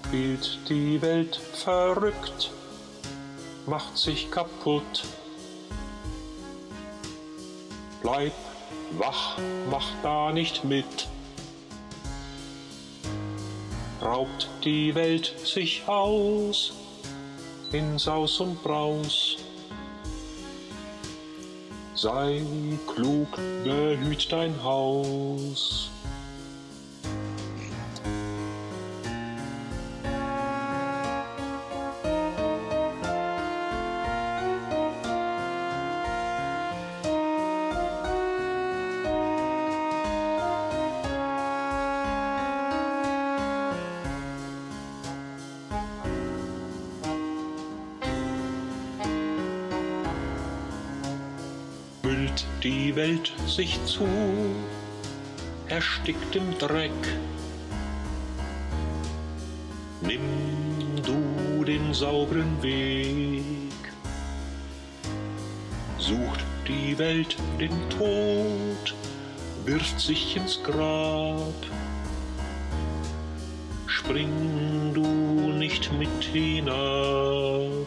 spielt die Welt verrückt, macht sich kaputt. Bleib wach, mach da nicht mit. Raubt die Welt sich aus in Saus und Braus. Sei klug, behüt dein Haus. Müllt die Welt sich zu, erstickt im Dreck. Nimm du den sauberen Weg. Sucht die Welt den Tod, wirft sich ins Grab. Spring du nicht mit hinab.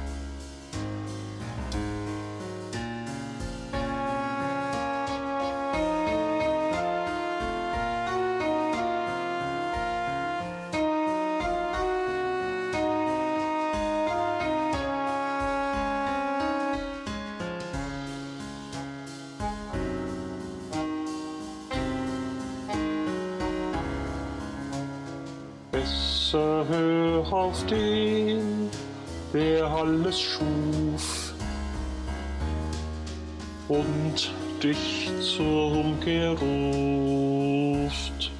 Besser hör auf den, der alles schuf und dich zur Umkehr ruft.